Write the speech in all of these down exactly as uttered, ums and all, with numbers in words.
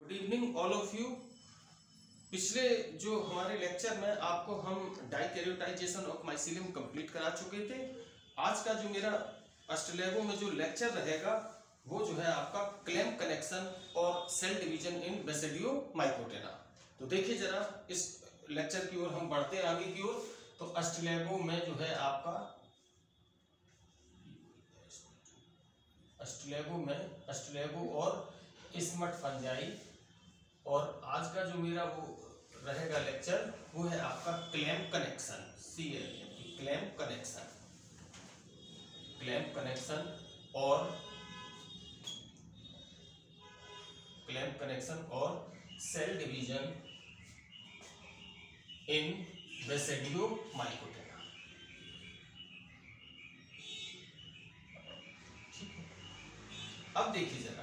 Good evening all of you. पिछले जो हमारे लेक्चर में आपको हम डाइकैरियोटाइजेशन ऑफ माइसीलियम कंप्लीट करा चुके थे। आज का जो मेरा अस्ट्रेलेगो में जो लेक्चर रहेगा वो जो है आपका क्लैम्प कनेक्शन और cell division in basidiomycotina. तो देखिए जरा इस लेक्चर की ओर हम बढ़ते हैं आगे की ओर। तो अस्ट्रेलेगो में जो है आपका अस्ट्रेलेगो में अस्ट्रेलेगो और स्मट फंजाई, और आज का जो मेरा वो रहेगा लेक्चर वो है आपका clamp connection, C L clamp connection clamp connection और क्लैम्प कनेक्शन और cell division in basidiomycotina. अब देखिए जरा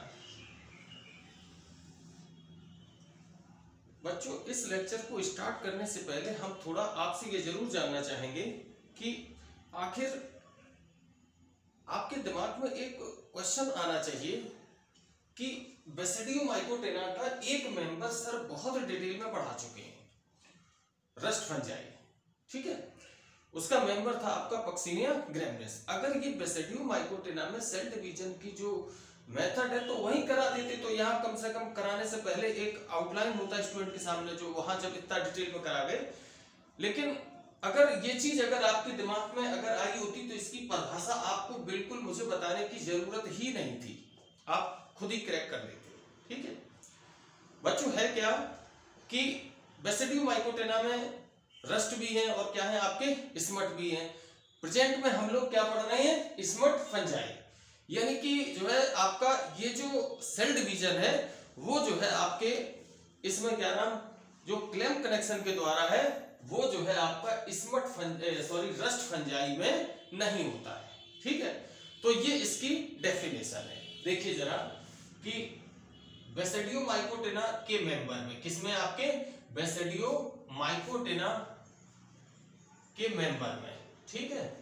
बच्चों, इस लेक्चर को स्टार्ट करने से पहले हम थोड़ा आपसे ये जरूर जानना चाहेंगे कि आखिर आपके दिमाग में एक क्वेश्चन आना चाहिए कि बेसिडियो माइकोटेना का एक मेंबर सर बहुत डिटेल में पढ़ा चुके हैं, रस्ट फंजाई, ठीक है। उसका मेंबर था आपका पक्सिनिया ग्रैमिनेस। अगर ये बेसिडियो माइकोटेना में सेल डिवीजन की जो मेथड है तो वही करा देते, तो यहाँ कम से कम कराने से पहले एक आउटलाइन होता है स्टूडेंट के सामने, जो वहां जब इतना डिटेल में करा गए। लेकिन अगर ये चीज अगर आपके दिमाग में अगर आई होती तो इसकी परिभाषा आपको बिल्कुल मुझे बताने की जरूरत ही नहीं थी, आप खुद ही क्रैक कर लेते, ठीक है बच्चों। है क्या कि बेसिडियो माइकोटेना में रस्ट भी है और क्या है आपके स्मट भी है। प्रेजेंट में हम लोग क्या पढ़ रहे हैं, स्मट फंजाई, यानी कि जो है आपका ये जो सेल डिवीजन है वो जो है आपके इसमें क्या नाम जो क्लैम्प कनेक्शन के द्वारा है वो जो है आपका स्मट सॉरी रस्ट फंजाई में नहीं होता है, ठीक है। तो ये इसकी डेफिनेशन है। देखिए जरा कि बेसिडियो माइकोटेना के मेंबर में, किसमें आपके बेसिडियो माइकोटेना के मेंबर में, ठीक है,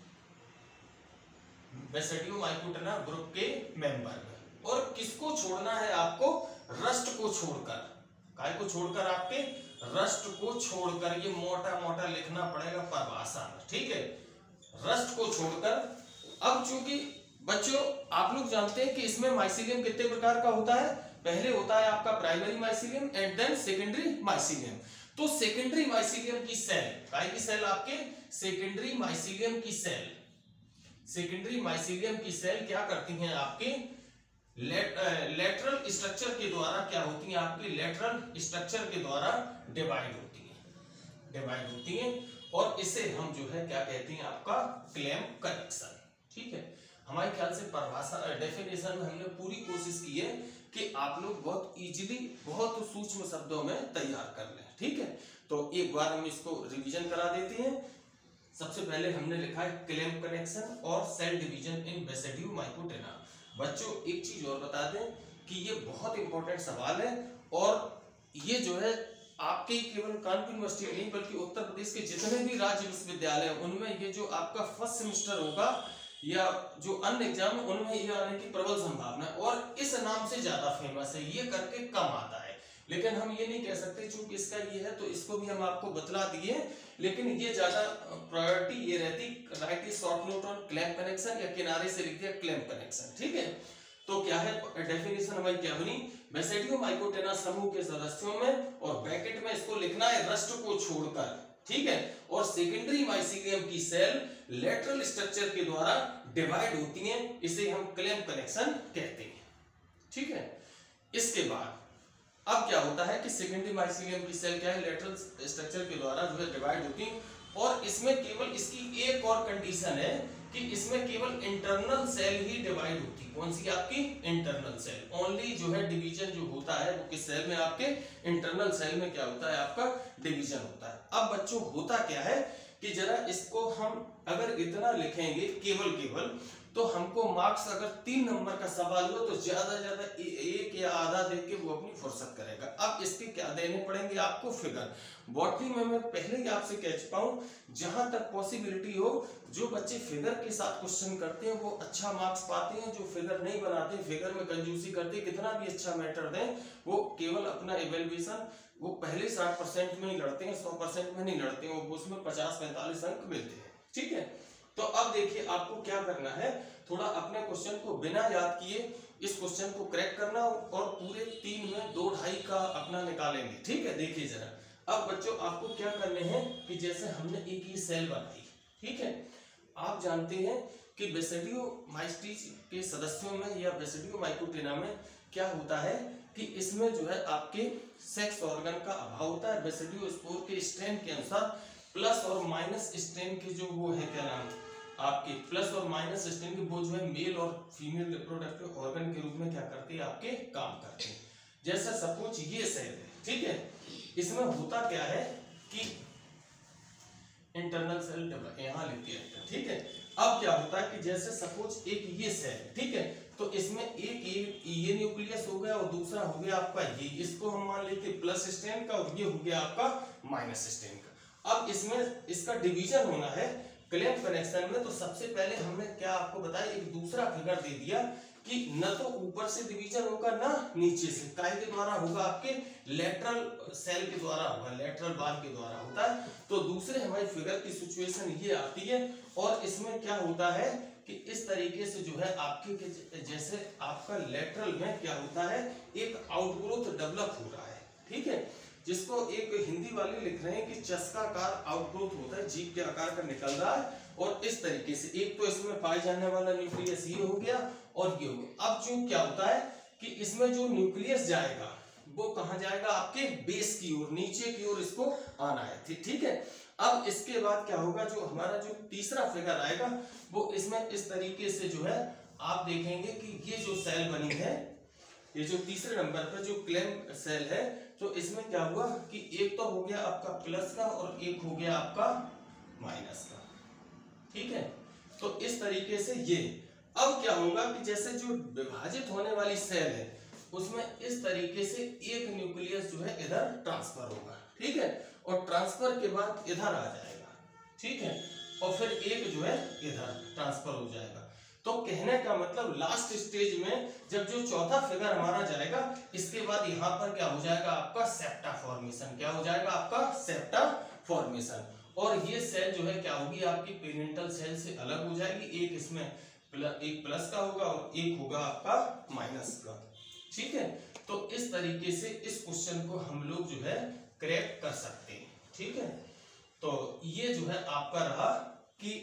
बेसिडियो माइकोटेना ग्रुप के मेंबर में। और किसको छोड़ना है आपको, रस्ट को छोड़कर, काय को छोड़कर, आपके रस्ट को छोड़कर, ये मोटा मोटा लिखना पड़ेगा परिभाषा में, ठीक है, रस्ट को छोड़कर। अब चूंकि बच्चों आप लोग जानते हैं कि इसमें माइसीलियम कितने प्रकार का होता है, पहले होता है आपका primary mycelium and then secondary mycelium. तो सेकेंडरी माइसीलियम की सेल, काय की सेल आपके सेकेंडरी माइसीलियम की सेल सेकेंडरी माइसीलियम की सेल क्या करती हैं आपके लेट, लेटरल स्ट्रक्चर के द्वारा क्या होती हैं आपकी लेटरल स्ट्रक्चर के द्वारा डिवाइड होती हैं डिवाइड होती हैं और इसे हम जो है क्या कहते हैं आपका क्लैम्प कनेक्शन, ठीक है। हमारे ख्याल से परिभाषा डेफिनेशन में हमने पूरी कोशिश की है कि आप लोग बहुत इजीली बहुत सूक्ष्म शब्दों में तैयार कर लें, ठीक है। तो एक बार हम इसको रिवीजन करा देते हैं। सबसे पहले हमने लिखा है क्लैम्प कनेक्शन और cell division in basidiomycotina. बच्चों एक चीज और बता दें कि ये बहुत इंपॉर्टेंट सवाल है और ये जो है आपके केवल कानपुर यूनिवर्सिटी नहीं बल्कि उत्तर प्रदेश के जितने भी राज्य विश्वविद्यालय हैं उनमें ये जो आपका फर्स्ट सेमेस्टर होगा या जो अन्य एग्जाम है उनमें ये आने की प्रबल संभावना है और इस नाम से ज्यादा फेमस है, ये करके कम आता है। लेकिन हम ये नहीं कह सकते चूंकि इसका ये है तो इसको भी हम आपको बतला दिए, लेकिन ये ज्यादा प्रायोरिटी ये रहती write is short note on clamp connection या किनारे से लिख दिया क्लैम्प कनेक्शन, ठीक है। तो क्या है डेफिनेशन हमारी क्या बनी, बेसिडियो माइकोटेना समूह के सदस्यों में, और ब्रैकेट में इसको लिखना है रस्ट को छोड़कर, ठीक है, और सेकेंडरी माइसीलियम की सेल लेटरल स्ट्रक्चर के द्वारा डिवाइड होती हैं, इसे हम क्लैम्प कनेक्शन कहते हैं, ठीक है। इसके बाद अब क्या होता है कि सेकेंडरी माइसीलियम की सेल क्या है लेटरल स्ट्रक्चर के द्वारा जो है डिवाइड होती है और इसमें केवल इसकी एक और कंडीशन है कि इसमें केवल इंटरनल सेल ही डिवाइड होती है। कौन सी आपकी इंटरनल सेल, ओनली जो है डिवीजन जो होता है वो किस सेल में आपके इंटरनल सेल में क्या होता है आपका डिवीजन होता है। अब बच्चों होता क्या है कि जरा इसको हम अगर इतना लिखेंगे केवल केवल तो हमको मार्क्स अगर तीन नंबर का सवाल हुआ तो ज्यादा ज्यादा एक या आधा दे के वो अपनी फुर्सत करेगा। अब इसके क्या देने पड़ेंगे आपको, फिगर। बॉटनी में मैं पहले ही आपसे कह चुका हूं, जहां तक पॉसिबिलिटी हो जो बच्चे फिगर के साथ क्वेश्चन करते हैं वो अच्छा मार्क्स पाते हैं, जो फिगर नहीं बनाते, फिगर में कंजूसी करते, कितना भी अच्छा मैटर दें वो केवल अपना इवेल्युएशन वो पहले साठ परसेंट में ही लड़ते हैं, सौ परसेंट में नहीं लड़ते हैं, वो उसमें पचास पैंतालीस अंक मिलते हैं। ठीक है, तो अब देखिए आपको क्या करना है, थोड़ा अपने क्वेश्चन को बिना याद किए इस क्वेश्चन को क्रैक करना और पूरे तीन में दो ढाई का अपना निकालेंगे। ठीक है, देखिए जरा। अब बच्चों आपको क्या करने हैं कि जैसे हमने एक ये सेल बनाई, ठीक है, आप जानते हैं कि बेसिडियोमाइसीट्स के सदस्यों में या बेसिडियोमाइकोटेना में क्या होता है कि इसमें जो है आपके सेक्स ऑर्गन का अभाव होता है। बेसिडियोस्पोर के स्ट्रेन के अनुसार प्लस और माइनस स्ट्रेन के जो वो है क्या नाम आपके प्लस और माइनस स्ट्रेन के वो जो है मेल और फीमेल रिप्रोडक्टिव ऑर्गन के रूप में क्या करते हैं आपके काम करते हैं। जैसे सपोज ये सेल है, ठीक है, इसमें होता क्या है कि इंटरनल सेल डेवलप यहाँ लेते हैं, ठीक है। अब क्या होता है कि जैसे सपोज एक ये सेल, ठीक है, तो इसमें एक ये ये न्यूक्लियस हो गया और दूसरा हो गया आपका ये, इसको हम मान लेते हैं प्लस स्ट्रेन का और ये हो गया आपका माइनस स्ट्रेन का। अब इसमें इसका डिवीजन होना है क्लैंप कनेक्शन में, तो सबसे पहले हमने क्या आपको बताया, एक दूसरा फिगर दे दिया कि न तो ऊपर से डिवीजन होगा ना नीचे से, काय के द्वारा होगा आपके लेटरल सेल के द्वारा होगा, लेटरल वाल के द्वारा होता है। तो दूसरे हमारी फिगर की सिचुएशन ये आती है और इसमें क्या होता है कि इस तरीके से जो है आपके जैसे आपका लेटरल में क्या होता है एक आउटग्रोथ डेवलप हो रहा है, ठीक है, जिसको एक हिंदी वाले लिख रहे हैं कि चस्काकार आउटग्रोथ होता है, जीभ के आकार का निकल रहा है। और इस तरीके से एक तो इसमें पाए जाने वाला न्यूक्लियस ये हो गया और ये हो गया। अब जो क्या होता है कि इसमें जो न्यूक्लियस जाएगा वो कहां जाएगा, आपके बेस की ओर, नीचे की ओर इसको आना है, ठीक है। अब इसके बाद क्या होगा, जो हमारा जो तीसरा फिगर आएगा वो इसमें इस तरीके से जो है आप देखेंगे कि ये जो सेल बनी है, ये जो तीसरे नंबर पर जो क्लैंप सेल है, तो इसमें क्या हुआ कि एक तो हो गया आपका प्लस का और एक हो गया आपका माइनस का, ठीक है। तो इस तरीके से ये अब क्या होगा कि जैसे जो विभाजित होने वाली सेल है उसमें इस तरीके से एक न्यूक्लियस जो है इधर ट्रांसफर होगा, ठीक है, और ट्रांसफर के बाद इधर आ जाएगा, ठीक है, और फिर एक जो है इधर ट्रांसफर हो जाएगा। तो कहने का मतलब लास्ट स्टेज में जब जो चौथा फिगर हमारा जाएगा इसके बाद यहाँ पर क्या हो जाएगा आपका सेप्टा फॉर्मेशन, क्या हो जाएगा आपका सेप्टा फॉर्मेशन। और ये सेल जो है क्या होगी आपकी पेरेंटल सेल से अलग हो जाएगी, एक इसमें एक प्लस का होगा और एक होगा आपका माइनस का, ठीक है। तो इस तरीके से इस क्वेश्चन को हम लोग जो है क्रैक कर सकते हैं, ठीक है। तो ये जो है आपका रहा कि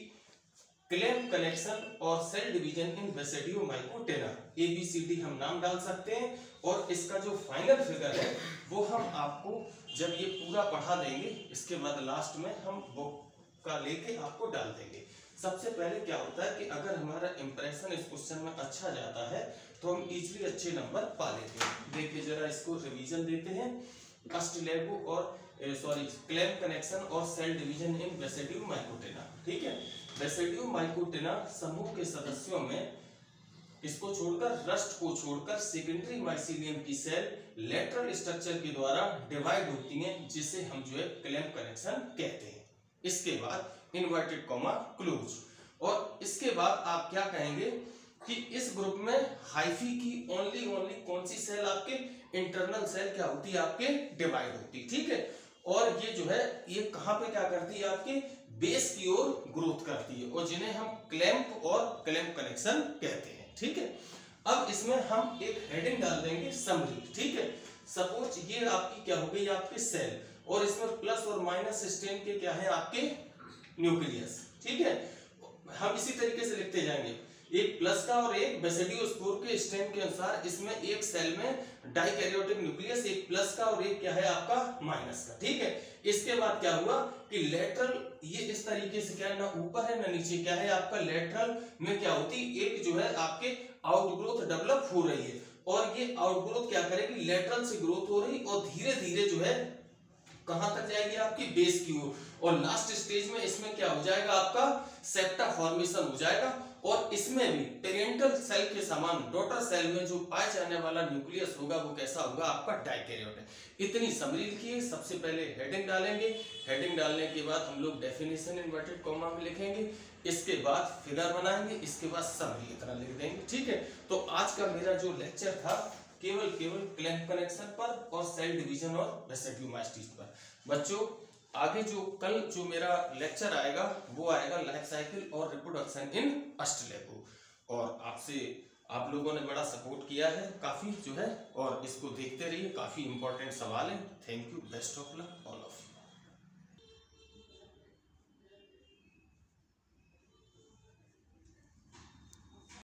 क्लैंप कनेक्शन और cell division in basidiomycotina, A B C D हम नाम डाल सकते हैं। और इसका जो फाइनल फिगर है वो हम आपको जब ये पूरा पढ़ा देंगे इसके बाद लास्ट में हम बुक का लेके आपको डाल देंगे। सबसे पहले क्या होता है कि अगर हमारा इंप्रेशन इस क्वेश्चन में अच्छा जाता है तो हम इजीली अच्छे नंबर पा लेते हैं। देखिए जरा इसको रिवीजन देते हैं, अस्टिलेगो और सॉरी क्लैंप कनेक्शन और सेल डिवीजन इन बेसिडियोमाइकोटेना, ठीक है। बेसिडियोमाइकोटेना समूह के सदस्यों में इसको छोड़कर रस्ट को छोड़कर सेकेंडरी माइसीलियम की सेल लेटरल स्ट्रक्चर के द्वारा डिवाइड होती हैं, जिसे हम जो है क्लैंप कनेक्शन कहते हैं। इसके बाद इन्वर्टेड कॉमा क्लोज, और इसके बाद आप क्या कहेंगे कि इस ग्रुप में हाइफी की ओनली ओनली कौन सी सेल आपके इंटरनल सेल क्या होती है आपके डिवाइड होती है, ठीक है। और ये जो है ये कहां पे क्या करती है आपके बेस की ओर ग्रोथ करती है, और जिन्हें हम क्लैंप और क्लैंप कनेक्शन कहते हैं, ठीक है। अब इसमें हम एक हेडिंग डाल देंगे समरी, ठीक है। सपोज ये आपकी क्या हो गई आपके सेल और इसमें प्लस और माइनस स्ट्रेन के क्या है आपके न्यूक्लियस, ठीक है। हम इसी तरीके से लिखते जाएंगे, एक प्लस का और एक बेसिडियोस्पोर के स्ट्रेन के अनुसार इसमें एक सेल में डाइकैरियोटिक न्यूक्लियस, एक प्लस का और एक क्या है आपका माइनस का, ठीक है। इसके बाद क्या हुआ कि लेटरल ये इस तरीके से क्या है ना ऊपर है ना नीचे, क्या है आपका लेटरल में क्या होती एक जो है आपके आउटग्रोथ डेवलप हो रही है, और ये आउटग्रोथ क्या करेगी लेटरल से ग्रोथ हो रही और धीरे धीरे जो है कहां तक जाएगी आपकी बेस की ओर, और लास्ट स्टेज में इसमें क्या हो जाएगा आपका सेप्टा फॉर्मेशन हो जाएगा। और इसमें भी पेरेंटल सेल के समान डॉटर सेल में जो पाए जाने वाला न्यूक्लियस होगा वो कैसा होगा, आपका डाइकैरियोट है। इतनी समरी लिखिए। सबसे पहले हेडिंग डालेंगे, हेडिंग डालने के बाद हम लोग डेफिनेशन इन्वर्टेड कॉमा में लिखेंगे, इसके बाद फिगर बनाएंगे, इसके बाद समरी इतना लिख देंगे। ठीक है, तो आज का मेरा जो लेक्चर था केवल केवल क्लैंप कनेक्शन पर और सेल डिवीजन और रेसिड्यू मास्टिस पर। बच्चों आगे जो कल जो मेरा लेक्चर आएगा वो आएगा लाइफ साइकिल और रिप्रोडक्शन इन अष्टलेगो। और आपसे आप लोगों ने बड़ा सपोर्ट किया है काफी जो है, और इसको देखते रहिए, काफी इंपॉर्टेंट सवाल है। Thank you, best of luck all.